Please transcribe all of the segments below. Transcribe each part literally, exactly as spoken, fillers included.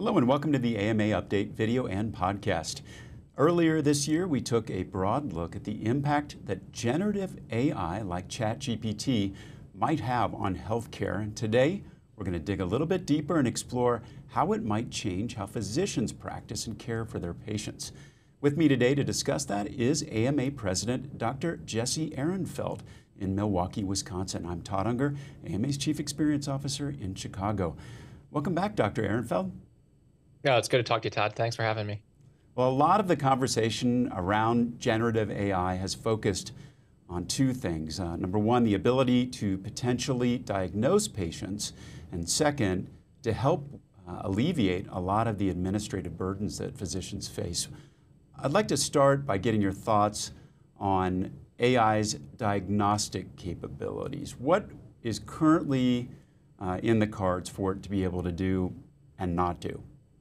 Hello and welcome to the A M A Update video and podcast. Earlier this year, we took a broad look at the impact that generative A I like ChatGPT might have on healthcare. And today, we're going to dig a little bit deeper and explore how it might change how physicians practice and care for their patients. With me today to discuss that is A M A President Doctor Jesse Ehrenfeld in Milwaukee, Wisconsin. I'm Todd Unger, A M A's Chief Experience Officer in Chicago. Welcome back, Doctor Ehrenfeld. Yeah, it's good to talk to you, Todd. Thanks for having me. Well, a lot of the conversation around generative A I has focused on two things. Uh, number one, the ability to potentially diagnose patients, and second, to help uh, alleviate a lot of the administrative burdens that physicians face. I'd like to start by getting your thoughts on A I's diagnostic capabilities. What is currently uh, in the cards for it to be able to do and not do?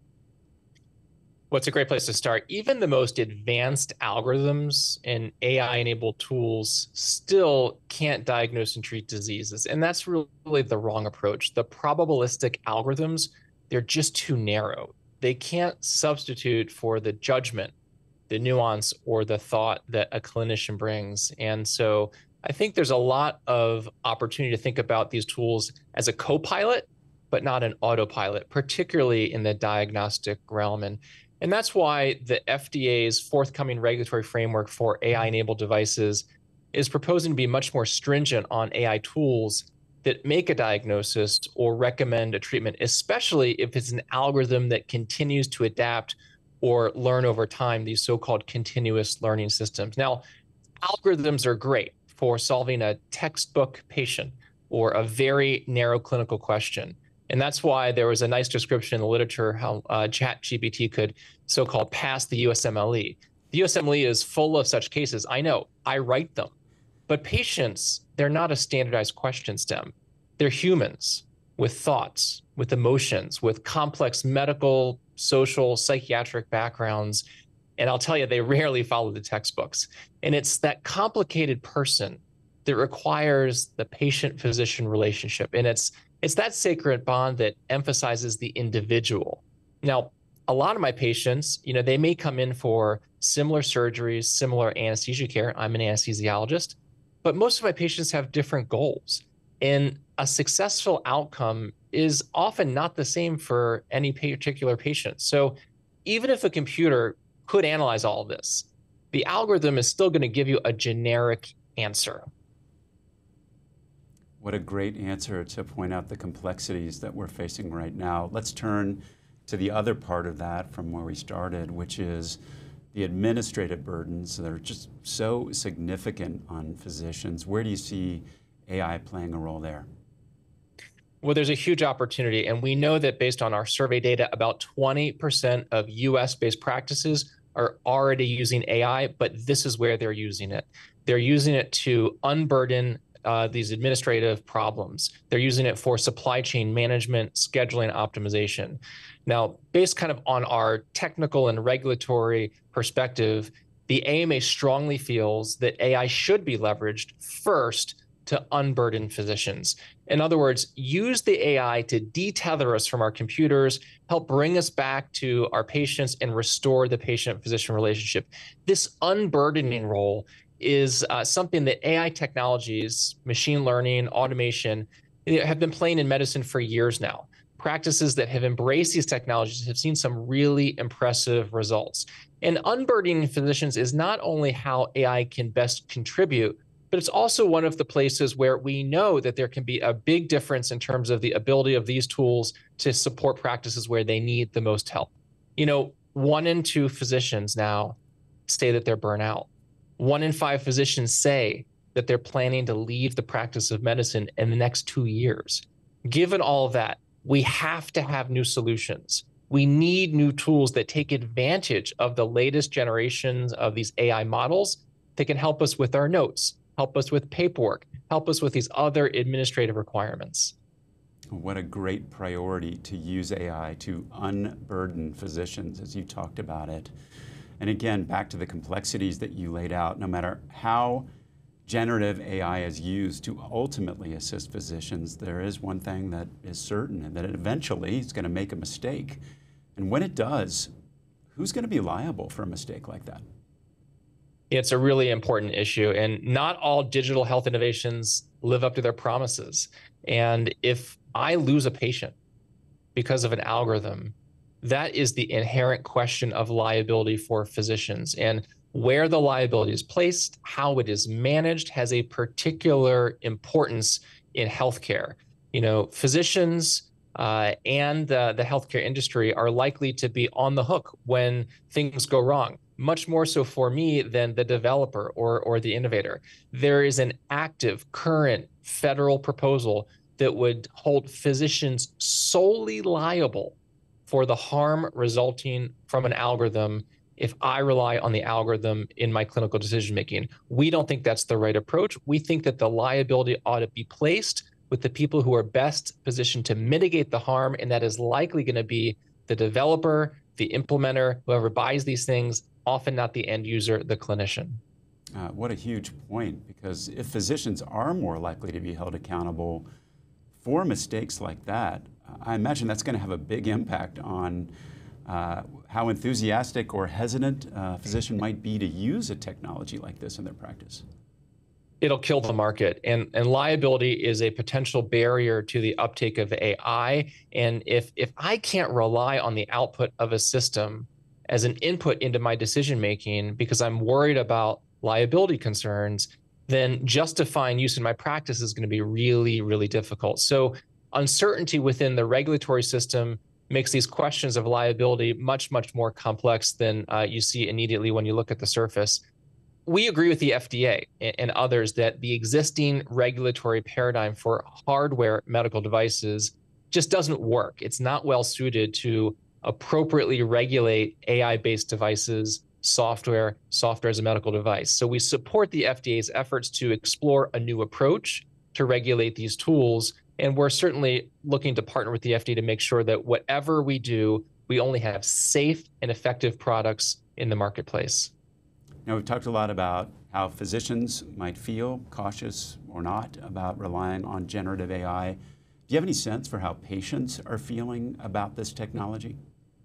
Well, it's a great place to start. Even the most advanced algorithms and A I-enabled tools still can't diagnose and treat diseases. And that's really the wrong approach. The probabilistic algorithms, they're just too narrow. They can't substitute for the judgment, the nuance, or the thought that a clinician brings. And so I think there's a lot of opportunity to think about these tools as a co-pilot, but not an autopilot, particularly in the diagnostic realm. And And that's why the F D A's forthcoming regulatory framework for A I-enabled devices is proposing to be much more stringent on A I tools that make a diagnosis or recommend a treatment, especially if it's an algorithm that continues to adapt or learn over time, these so-called continuous learning systems. Now, algorithms are great for solving a textbook patient or a very narrow clinical question. And that's why there was a nice description in the literature how uh, ChatGPT could so-called pass the U S M L E. The U S M L E is full of such cases. I know, I write them. But patients, they're not a standardized question stem. They're humans with thoughts, with emotions, with complex medical, social, psychiatric backgrounds. And I'll tell you, they rarely follow the textbooks. And it's that complicated person that requires the patient-physician relationship. And it's It's that sacred bond that emphasizes the individual. Now, a lot of my patients, you know, they may come in for similar surgeries, similar anesthesia care. I'm an anesthesiologist, but most of my patients have different goals. And a successful outcome is often not the same for any particular patient. So even if a computer could analyze all of this, the algorithm is still going to give you a generic answer. What a great answer to point out the complexities that we're facing right now. Let's turn to the other part of that from where we started, which is the administrative burdens that are just so significant on physicians. Where do you see A I playing a role there? Well, there's a huge opportunity, and we know that based on our survey data, about twenty percent of U S-based practices are already using A I, but this is where they're using it. They're using it to unburden Uh, these administrative problems. They're using it for supply chain management, scheduling, optimization. Now, based kind of on our technical and regulatory perspective, the A M A strongly feels that A I should be leveraged first to unburden physicians. In other words, use the A I to detether us from our computers, help bring us back to our patients and restore the patient-physician relationship. This unburdening role is uh, something that A I technologies, machine learning, automation, have been playing in medicine for years now. Practices that have embraced these technologies have seen some really impressive results. And unburdening physicians is not only how A I can best contribute, but it's also one of the places where we know that there can be a big difference in terms of the ability of these tools to support practices where they need the most help. You know, one in two physicians now say that they're burnt out. One in five physicians say that they're planning to leave the practice of medicine in the next two years. Given all of that, we have to have new solutions. We need new tools that take advantage of the latest generations of these A I models that can help us with our notes, help us with paperwork, help us with these other administrative requirements. What a great priority to use A I to unburden physicians, as you talked about it. And again, back to the complexities that you laid out, no matter how generative A I is used to ultimately assist physicians, there is one thing that is certain, and that it eventually is going to make a mistake. And when it does, who's going to be liable for a mistake like that? It's a really important issue, and not all digital health innovations live up to their promises. And if I lose a patient because of an algorithm, that is the inherent question of liability for physicians. And where the liability is placed, how it is managed, has a particular importance in healthcare. You know, physicians uh, and uh, the healthcare industry are likely to be on the hook when things go wrong, much more so for me than the developer or, or the innovator. There is an active, current federal proposal that would hold physicians solely liable for the harm resulting from an algorithm if I rely on the algorithm in my clinical decision making. We don't think that's the right approach. We think that the liability ought to be placed with the people who are best positioned to mitigate the harm, and that is likely going to be the developer, the implementer, whoever buys these things, often not the end user, the clinician. Uh, what a huge point, because if physicians are more likely to be held accountable for mistakes like that, I imagine that's going to have a big impact on uh, how enthusiastic or hesitant a physician might be to use a technology like this in their practice. It'll kill the market. And, and liability is a potential barrier to the uptake of A I. And if, if I can't rely on the output of a system as an input into my decision making because I'm worried about liability concerns, then justifying use in my practice is going to be really, really difficult. So uncertainty within the regulatory system makes these questions of liability much, much more complex than uh, you see immediately when you look at the surface. We agree with the F D A and others that the existing regulatory paradigm for hardware medical devices just doesn't work. It's not well suited to appropriately regulate A I-based devices, software, software as a medical device. So we support the F D A's efforts to explore a new approach to regulate these tools. And we're certainly looking to partner with the F D A to make sure that whatever we do, we only have safe and effective products in the marketplace. Now, we've talked a lot about how physicians might feel cautious or not about relying on generative A I. Do you have any sense for how patients are feeling about this technology?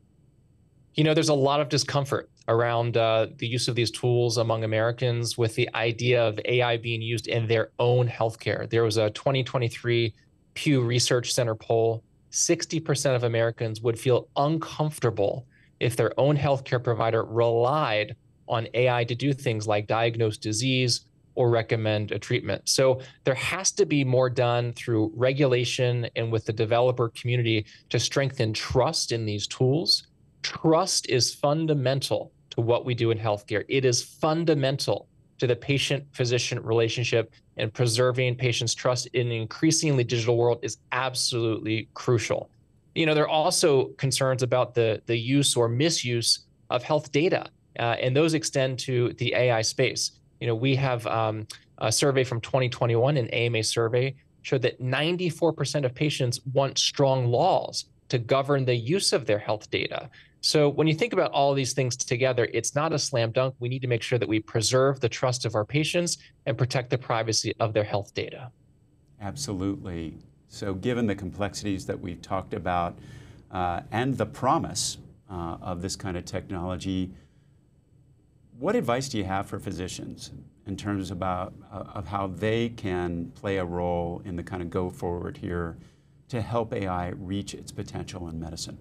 You know, there's a lot of discomfort around uh, the use of these tools among Americans with the idea of A I being used in their own healthcare. There was a twenty twenty-three Pew Research Center poll. sixty percent of Americans would feel uncomfortable if their own healthcare provider relied on A I to do things like diagnose disease or recommend a treatment. So there has to be more done through regulation and with the developer community to strengthen trust in these tools. Trust is fundamental to what we do in healthcare. It is fundamental to the patient-physician relationship, and preserving patients' trust in an increasingly digital world is absolutely crucial. You know, there are also concerns about the, the use or misuse of health data. Uh, and those extend to the A I space. You know, we have um, a survey from twenty twenty-one, an A M A survey, showed that ninety-four percent of patients want strong laws to govern the use of their health data. So when you think about all of these things together, it's not a slam dunk. We need to make sure that we preserve the trust of our patients and protect the privacy of their health data. Absolutely. So given the complexities that we've talked about uh, and the promise uh, of this kind of technology, what advice do you have for physicians in terms about uh, of how they can play a role in the kind of go forward here to help A I reach its potential in medicine?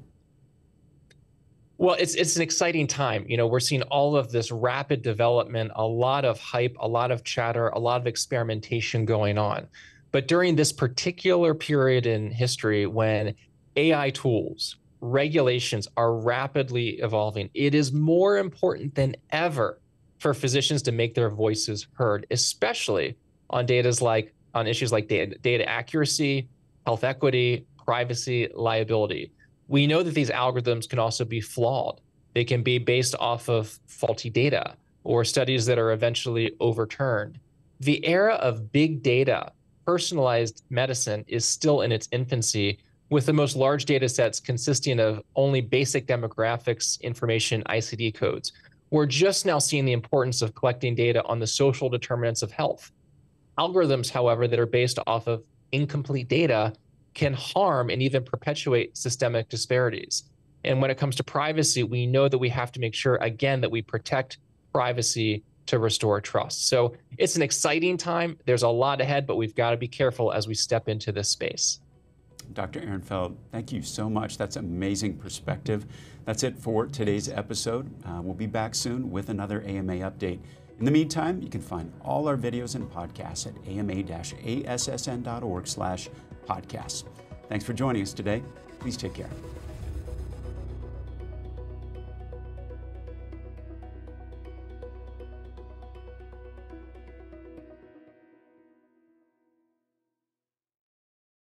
Well, it's it's an exciting time. You know, we're seeing all of this rapid development, a lot of hype, a lot of chatter, a lot of experimentation going on. But during this particular period in history when A I tools, regulations are rapidly evolving, it is more important than ever for physicians to make their voices heard, especially on data's like on issues like data, data accuracy, health equity, privacy, liability. We know that these algorithms can also be flawed. They can be based off of faulty data or studies that are eventually overturned. The era of big data, personalized medicine is still in its infancy, with the most large data sets consisting of only basic demographics information, I C D codes. We're just now seeing the importance of collecting data on the social determinants of health. Algorithms, however, that are based off of incomplete data can harm and even perpetuate systemic disparities. And when it comes to privacy, we know that we have to make sure, again, that we protect privacy to restore trust. So it's an exciting time. There's a lot ahead, but we've got to be careful as we step into this space. Doctor Ehrenfeld, thank you so much. That's amazing perspective. That's it for today's episode. Uh, we'll be back soon with another A M A update. In the meantime, you can find all our videos and podcasts at ama-assn.org slash podcasts. Thanks for joining us today. Please take care.